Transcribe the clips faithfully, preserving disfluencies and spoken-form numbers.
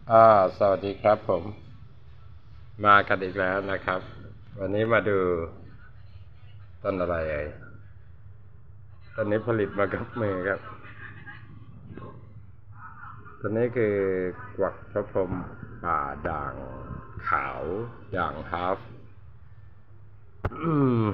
อ่าสวัสดีครับผมมากันอีกแล้วนะครับวันนี้มาดูต้นอะไรเอ่ยต้นนี้ผลิตมากับมือครับต้นนี้คือกวักพระพรหมป่าด่างขาวด่างฮาฟอืม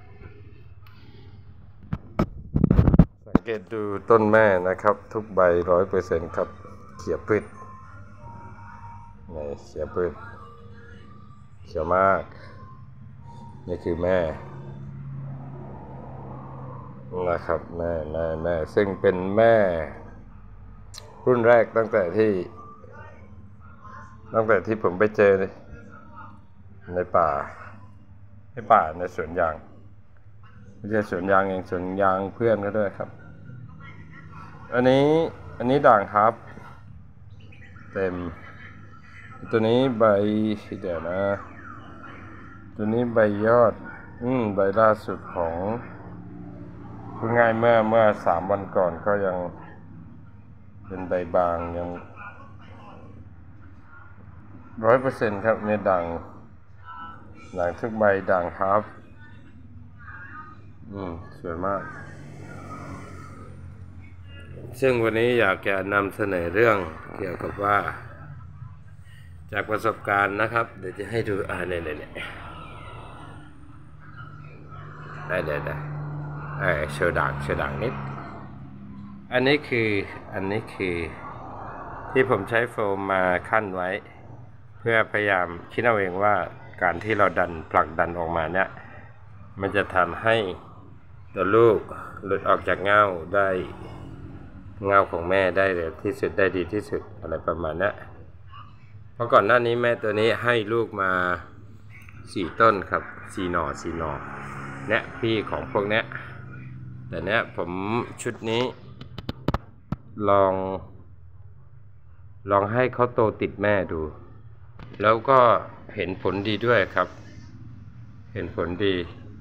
สังเกตดูต้นแม่นะครับทุกใบร้อยเปอร์เซ็นต์ครับเขียวพืชนี่เขียวพืชเขียวมากนี่คือแม่นะครับแม่แม่แม่ซึ่งเป็นแม่รุ่นแรกตั้งแต่ที่ตั้งแต่ที่ผมไปเจอในป่าในป่าในสวนยางไม่ใช่สวนยางเองสวนยางเพื่อนก็ด้วยครับอันนี้อันนี้ด่างครับเต็มตัวนี้ใบเดี๋ยวนะตัวนี้ใบยอดอืมใบล่าสุดของพูดง่ายเมื่อเมื่อสามวันก่อนก็ยังเป็นใบบางยังร้อยเปอร์เซ็นต์ครับเนี่ยด่างด่างทุกใบด่างครับอืมสวยมากซึ่งวันนี้อยากจะนำเสนอเรื่องเกี่ยวกับว่าจากประสบการณ์นะครับเดี๋ยวจะให้ดูอ่าเนี่ยเนี่ยได้ได้ได้เออโชว์ด่างโชว์ด่างนิดอันนี้คืออันนี้คือที่ผมใช้โฟมมาขั้นไว้เพื่อพยายามคิดเอาเองว่าการที่เราดันผลักดันออกมาเนี่ยมันจะทำให้ตัวลูกหลุดออกจากเง่าได้เง่าของแม่ได้เร็วที่สุดได้ดีที่สุดอะไรประมาณนี้เพราะก่อนหน้านี้แม่ตัวนี้ให้ลูกมาสี่ต้นครับสี่หน่อสี่หน่อเนี่ยพี่ของพวกเนี้ยแต่เนี้ยผมชุดนี้ลองลองให้เขาโตติดแม่ดูแล้วก็เห็นผลดีด้วยครับเห็นผลดี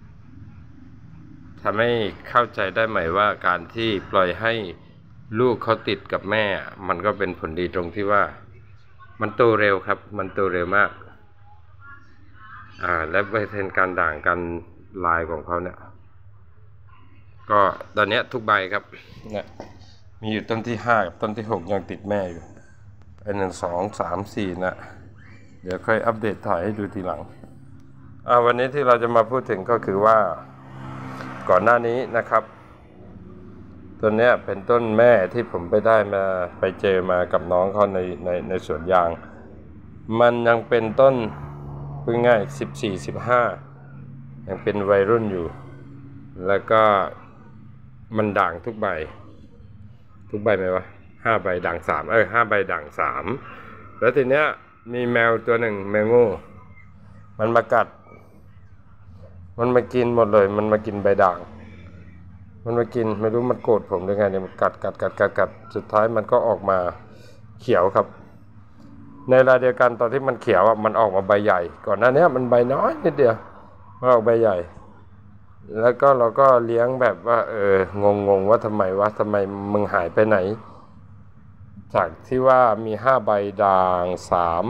ทำให้เข้าใจได้ไหมว่าการที่ปล่อยให้ลูกเขาติดกับแม่มันก็เป็นผลดีตรงที่ว่ามันโตเร็วครับมันโตเร็วมากอ่าและเปอร์เซ็นต์การด่างการลายของเขาเนี่ยก็ตอนนี้ทุกใบครับเนี่ยมีอยู่ต้นที่ห้ากับต้นที่หกยังติดแม่อยู่ไอ้หนึ่งสองสามสี่นะเดี๋ยวค่อยอัปเดตถ่ายให้ดูทีหลังอ่าวันนี้ที่เราจะมาพูดถึงก็คือว่าก่อนหน้านี้นะครับต้นนี้เป็นต้นแม่ที่ผมไปได้มาไปเจอมากับน้องเขาในในในสวนยางมันยังเป็นต้นพูดง่ายสิบสี่สิบห้ายังเป็นวัยรุ่นอยู่แล้วก็มันด่างทุกใบทุกใบไหมวะห้าใบด่างสามเออห้าใบด่างสามแล้วทีเนี้ยมีแมวตัวหนึ่งแมวงูมันมากัดมันมากินหมดเลยมันมากินใบด่างมันมากินไม่รู้มันโกรธผมหรือไงเนี่ยมันกัดกัดกัดกัดกัดสุดท้ายมันก็ออกมาเขียวครับในเวลาเดียวกันตอนที่มันเขียวอ่ะมันออกมาใบใหญ่ก่อนหน้านี้มันใบน้อยนิดเดียวมันออกใบใหญ่แล้วก็เราก็เลี้ยงแบบว่าเอองงงว่าทำไมวะทำไมมึงหายไปไหนจากที่ว่ามีห้าใบด่างสาม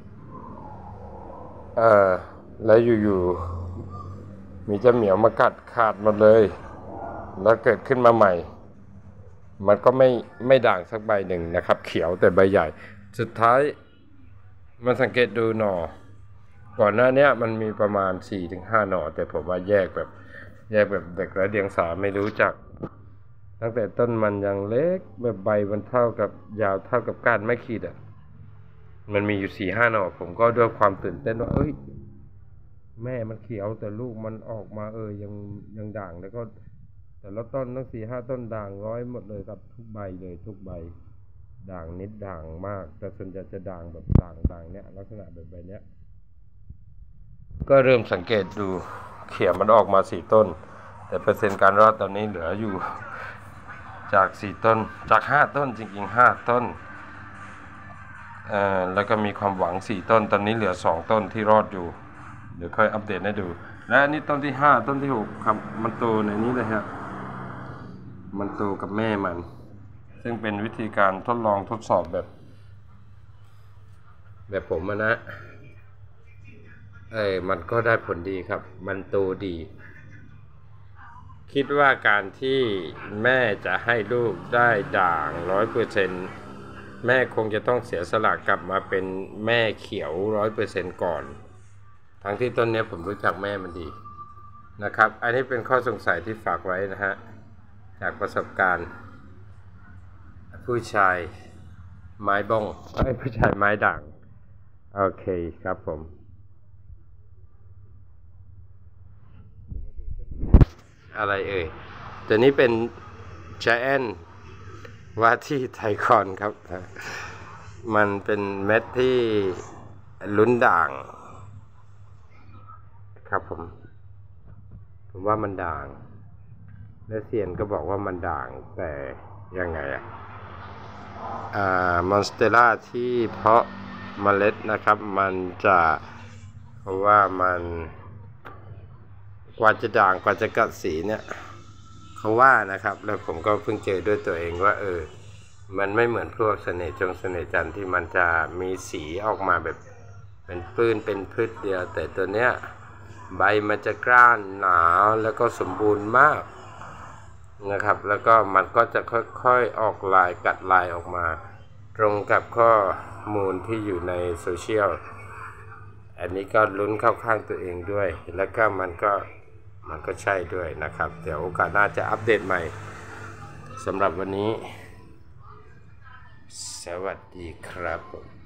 เออแล้วอยู่ๆมีเจ้าเหมียวมากัดขาดหมดเลยแล้วเกิดขึ้นมาใหม่มันก็ไม่ไม่ด่างสักใบหนึ่งนะครับเขียวแต่ใบใหญ่สุดท้ายมันสังเกตดูหน่อก่อนหน้านี้มันมีประมาณ สี่ถึงห้า หน่อแต่ผมว่าแยกแบบแยกแบบเด็กไร้เดียงสาไม่รู้จักตั้งแต่ต้นมันยังเล็กแบบใบมันเท่ากับยาวเท่ากับก้านไม้ขีดอ่ะมันมีอยู่ สี่ห้า หน่อผมก็ด้วยความตื่นเต้นว่าเอ้ยแม่มันเขียวแต่ลูกมันออกมาเออยังยังด่างแล้วก็แต่ละต้นตั้ง สี่ห้า ต้นด่างร้อยหมดเลยครับทุกใบเลยทุกใบด่างนิดด่างมากแต่ส่วนใหญ่จะด่างแบบด่างด่างเนี้ยลักษณะแบบใบเนี้ยก็เริ่มสังเกตดูเขียวมันออกมาสี่ต้นแต่เปอร์เซ็นต์การรอดตอนนี้เหลืออยู่จากสี่ต้นจากห้าต้นจริงๆห้าต้นเอ่อแล้วก็มีความหวังสี่ต้นตอนนี้เหลือสองต้นที่รอดอยู่เดี๋ยวค่อยอัปเดตให้ดูและอันนี้ต้นที่ห้าต้นที่หกครับมันโตในนี้เลยฮะมันโตกับแม่มันซึ่งเป็นวิธีการทดลองทดสอบแบบแบบผมอะนะเออมันก็ได้ผลดีครับมันโตดี คิดว่าการที่แม่จะให้ลูกได้ด่างร้อยเปอร์เซ็นต์แม่คงจะต้องเสียสละกลับมาเป็นแม่เขียวร้อยเปอร์เซ็นต์ก่อน ทั้งที่ต้นนี้ผมรู้จักแม่มันดีนะครับ อันนี้เป็นข้อสงสัยที่ฝากไว้นะฮะจากประสบการณ์ผู้ชายไม้บ้องไอ้ผู้ชายไม้ด่างโอเคครับผมอะไรเอ่ยตัวนี้เป็น Giant ว่าที่ไทคอนครับมันเป็นเม็ดที่ลุ้นด่างครับผมผมว่ามันด่างและเซียนก็บอกว่ามันด่างแต่ยังไงอะอ่ามอนสเตล่าที่เพาะเมล็ดนะครับมันจะเพราะว่ามันกว่าจะด่างกว่าจะกัดสีเนี่ยเขาว่านะครับแล้วผมก็เพิ่งเจอด้วยตัวเองว่าเออมันไม่เหมือนพวกเสน่ห์จงเสน่ห์จันทร์ที่มันจะมีสีออกมาแบบเป็นปื้นเป็นพืชเดียวแต่ตัวเนี้ยใบมันจะกร้านหนาแล้วก็สมบูรณ์มากนะครับแล้วก็มันก็จะค่อยๆออกลายกัดลายออกมาตรงกับข้อมูลที่อยู่ในโซเชียลอันนี้ก็ลุ้นเข้าข้างตัวเองด้วยแล้วก็มันก็มันก็ใช่ด้วยนะครับเดี๋ยวโอกาสหน้าจะอัปเดตใหม่สำหรับวันนี้สวัสดีครับผม